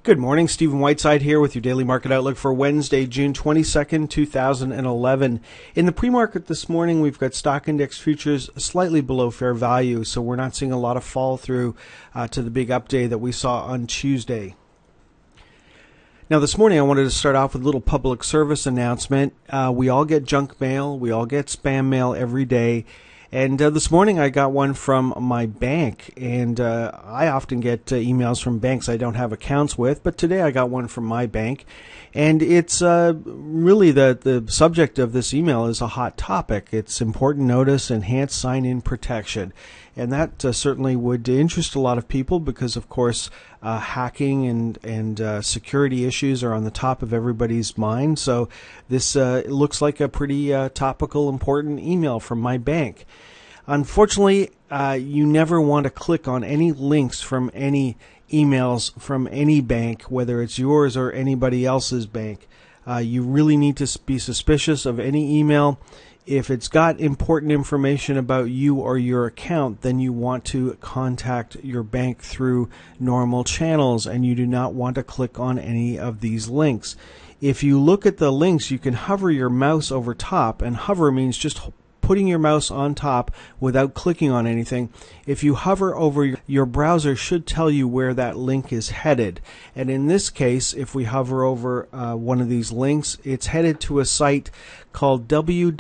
Good morning, Stephen Whiteside here with your daily market outlook for Wednesday, June 22nd, 2011. In the pre-market this morning, we've got stock index futures slightly below fair value, so we're not seeing a lot of fall through to the big up day that we saw on Tuesday. Now this morning I wanted to start off with a little public service announcement. We all get junk mail, we all get spam mail every day. And this morning I got one from my bank, and I often get emails from banks I don't have accounts with, but today I got one from my bank, and it's really the subject of this email is a hot topic. It's important notice, enhanced sign-in protection, and that certainly would interest a lot of people because, of course, hacking and security issues are on the top of everybody's mind. So this looks like a pretty topical, important email from my bank. Unfortunately, you never want to click on any links from any emails from any bank, whether it's yours or anybody else's bank. You really need to be suspicious of any email. If it's got important information about you or your account, then you want to contact your bank through normal channels, and you do not want to click on any of these links. If you look at the links, you can hover your mouse over top, and hover means just putting your mouse on top without clicking on anything. If you hover over, your browser should tell you where that link is headed. And in this case, if we hover over one of these links, it's headed to a site called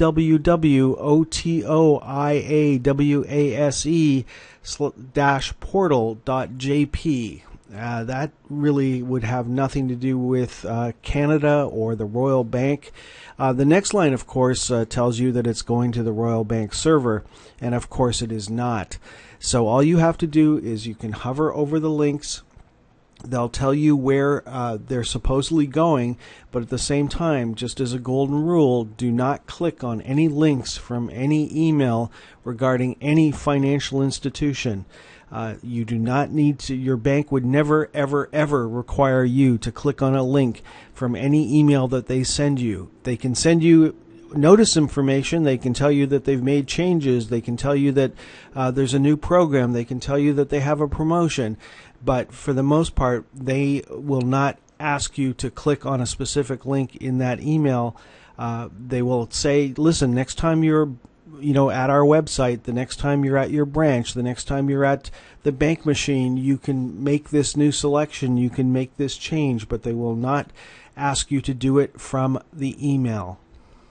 www.otoiawase-portal.jp. That really would have nothing to do with Canada or the Royal Bank. The next line, of course, tells you that it's going to the Royal Bank server, and of course it is not. So all you have to do is you can hover over the links. They'll tell you where they're supposedly going, but at the same time, just as a golden rule, do not click on any links from any email regarding any financial institution. You do not need to, your bank would never, ever, ever require you to click on a link from any email that they send you. They can send you notice information. They can tell you that they've made changes. They can tell you that there's a new program. They can tell you that they have a promotion. But for the most part, they will not ask you to click on a specific link in that email. They will say, listen, next time you're at our website, the next time you're at your branch, the next time you're at the bank machine, you can make this new selection, you can make this change, but they will not ask you to do it from the email.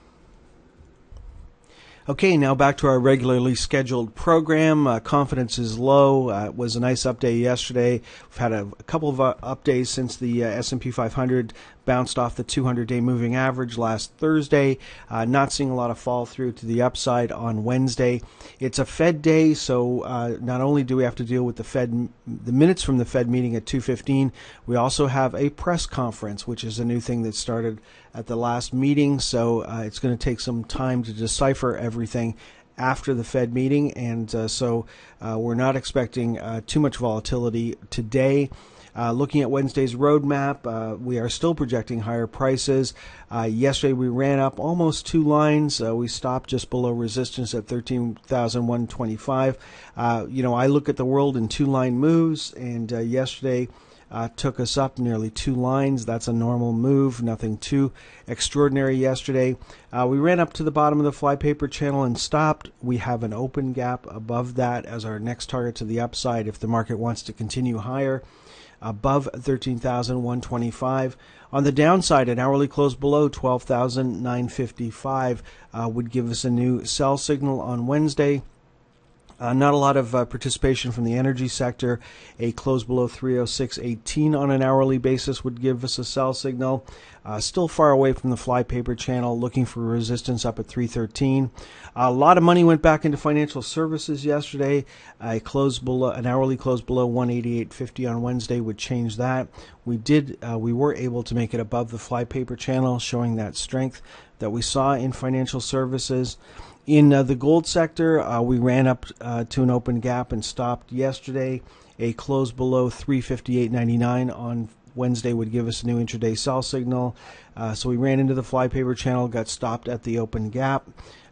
Okay, now back to our regularly scheduled program. Confidence is low. It was a nice up day yesterday. We've had a couple of up days since the S&P 500 bounced off the 200-day moving average last Thursday. Not seeing a lot of fall through to the upside on Wednesday. It's a Fed day, so not only do we have to deal with the minutes from the Fed meeting at 2:15, we also have a press conference, which is a new thing that started at the last meeting. So it's going to take some time to decipher everything after the Fed meeting, and so we're not expecting too much volatility today. Looking at Wednesday's roadmap, we are still projecting higher prices. Yesterday we ran up almost two lines. We stopped just below resistance at 13,125. I look at the world in two-line moves, and yesterday took us up nearly two lines. That's a normal move, nothing too extraordinary yesterday. We ran up to the bottom of the flypaper channel and stopped. We have an open gap above that as our next target to the upside if the market wants to continue higher, above 13,125. On the downside, an hourly close below 12,955 would give us a new sell signal on Wednesday. Not a lot of participation from the energy sector. A close below 306.18 on an hourly basis would give us a sell signal. Still far away from the flypaper channel, looking for resistance up at 313. A lot of money went back into financial services yesterday. An hourly close below 188.50 on Wednesday would change that. We were able to make it above the flypaper channel, showing that strength that we saw in financial services. In the gold sector, we ran up to an open gap and stopped yesterday. A close below 358.99 on Wednesday would give us a new intraday sell signal. So we ran into the flypaper channel, got stopped at the open gap.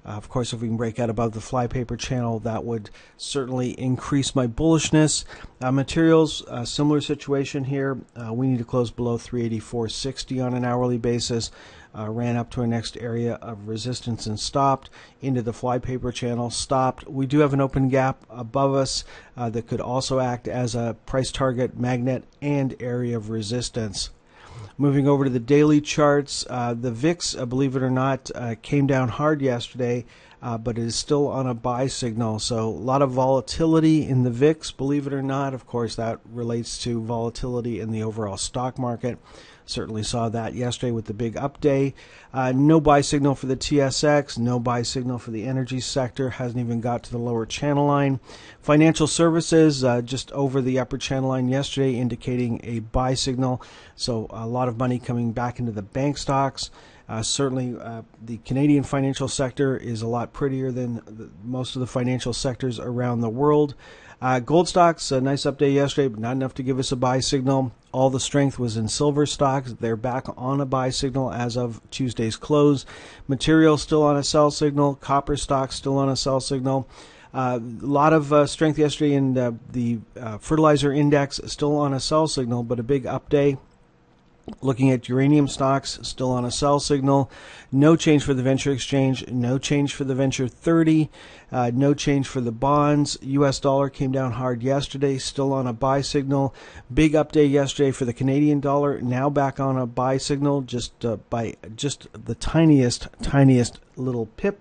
Of course, if we can break out above the flypaper channel, that would certainly increase my bullishness. Materials, similar situation here. We need to close below 384.60 on an hourly basis. Ran up to our next area of resistance and stopped into the flypaper channel, stopped. We do have an open gap above us that could also act as a price target, magnet, and area of resistance. Moving over to the daily charts, the VIX, believe it or not, came down hard yesterday, but it is still on a buy signal. So a lot of volatility in the VIX, believe it or not. Of course, that relates to volatility in the overall stock market. Certainly saw that yesterday with the big up day. No buy signal for the TSX, no buy signal for the energy sector, hasn't even got to the lower channel line. Financial services just over the upper channel line yesterday, indicating a buy signal. So a lot of money coming back into the bank stocks. Certainly the Canadian financial sector is a lot prettier than most of the financial sectors around the world. Gold stocks, a nice up day yesterday, but not enough to give us a buy signal. All the strength was in silver stocks. They're back on a buy signal as of Tuesday's close. Material still on a sell signal. Copper stocks still on a sell signal. A lot of strength yesterday in the fertilizer index, still on a sell signal, but a big up day. Looking at uranium stocks, still on a sell signal. No change for the venture exchange, no change for the venture 30, no change for the bonds. U.S. dollar came down hard yesterday, still on a buy signal. Big update yesterday for the Canadian dollar, now back on a buy signal, just by just the tiniest little pip.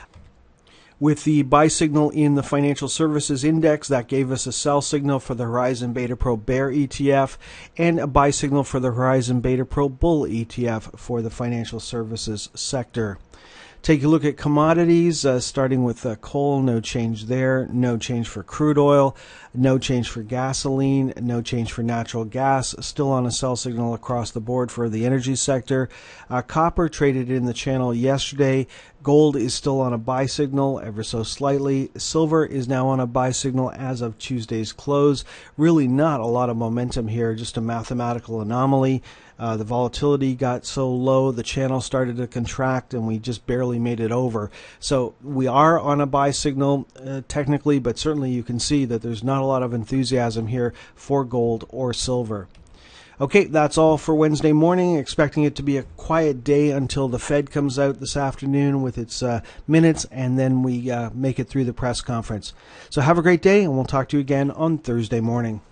With the buy signal in the financial services index, that gave us a sell signal for the Horizon Beta Pro Bear ETF and a buy signal for the Horizon Beta Pro Bull ETF for the financial services sector. Take a look at commodities, starting with coal, no change there, no change for crude oil, no change for gasoline, no change for natural gas, still on a sell signal across the board for the energy sector. Copper traded in the channel yesterday. Gold is still on a buy signal ever so slightly. Silver is now on a buy signal as of Tuesday's close. Really not a lot of momentum here, just a mathematical anomaly. The volatility got so low, the channel started to contract, and we just barely made it over. So we are on a buy signal technically, but certainly you can see that there's not a lot of enthusiasm here for gold or silver. Okay, that's all for Wednesday morning. Expecting it to be a quiet day until the Fed comes out this afternoon with its minutes, and then we make it through the press conference. So have a great day, and we'll talk to you again on Thursday morning.